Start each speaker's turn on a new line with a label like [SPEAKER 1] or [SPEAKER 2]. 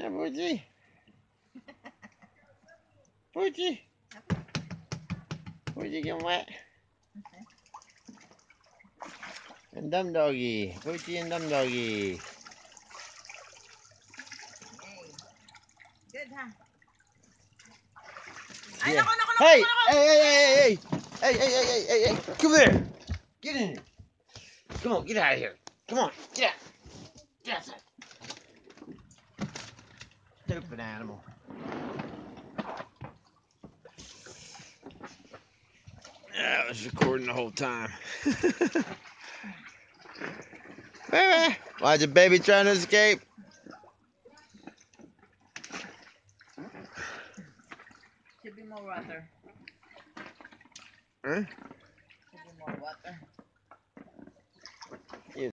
[SPEAKER 1] Yeah, Poochie. Poochie. Poochie get wet. And Dumb Doggy. Poochie and Dumb Doggy.
[SPEAKER 2] Good, huh?
[SPEAKER 1] Yeah.
[SPEAKER 2] Ay, naku, naku, naku,
[SPEAKER 1] Hey!
[SPEAKER 2] naku, naku.
[SPEAKER 1] Hey, hey, hey, hey, hey! Hey, hey, hey, hey, hey, hey! Come here! Get in here! Come on, get out of here! Come on, get out! Get outside! Stupid animal. Yeah, I was recording the whole time. Why's the baby trying to escape?
[SPEAKER 2] Should be more water.
[SPEAKER 1] Huh?